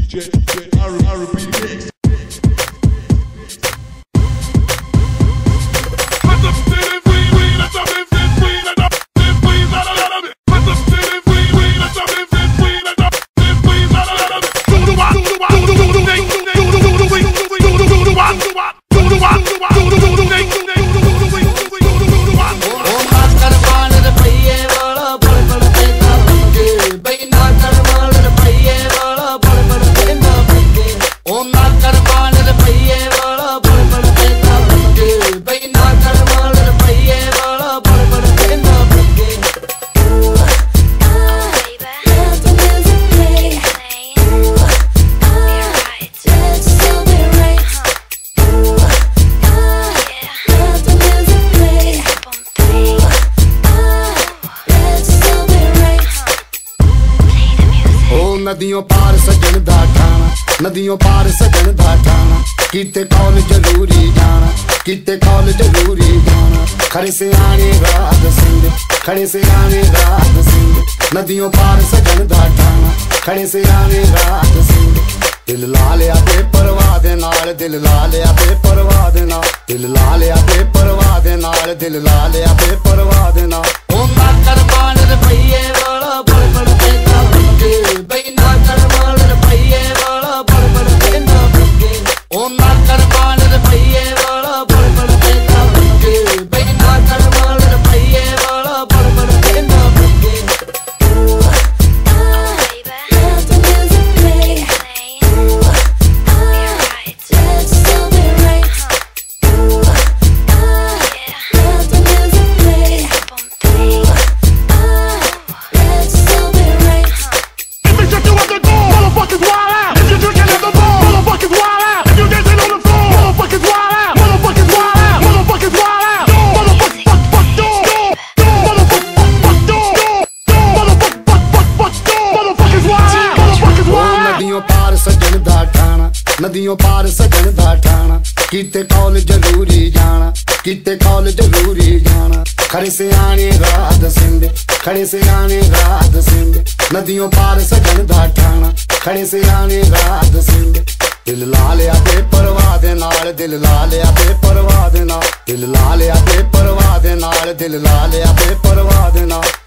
नदियों पार सजन दा ठाना, नदियों पार सजन दा ठाना, किते कॉल जरूरी जाना, किते कॉल जरूरी जाना। खड़े से आने रात सिंह, खड़े से आने रात सिंह, नदियों पार सजन दा ठाना, खड़े से आने रात सिंह। दिल ला लिया ते परवाह दे नाल, दिल ला लिया ते परवाह दे नाल, दिल ला लिया ते परवाह दे नाल, दिल ला लिया ते परवाह दे नाल। ओ ना करमान रुपये वाला बड़ बड़ के ना बगे, बई ना करमान रुपये वाला बड़ बड़ के ना बगे। ओ ना करमान रुपये वाला बड़ बड़ के ना बगे, बई ना करमान रुपये वाला बड़ बड़ के ना बगे। नदियों पार सजन दा ठाना, किते कॉल जरूरी जाना, किते कॉल जरूरी जाना। खड़े से आने रात सिंध, खड़े से आने रात सिंध, नदियों पार सजन दा ठाना, खड़े से आने रात सिंध। दिल ला लिया ते परवाह दे नाल, दिल ला लिया ते परवाह दे नाल, दिल ला लिया ते परवाह दे नाल, दिल ला लिया ते परवाह दे नाल।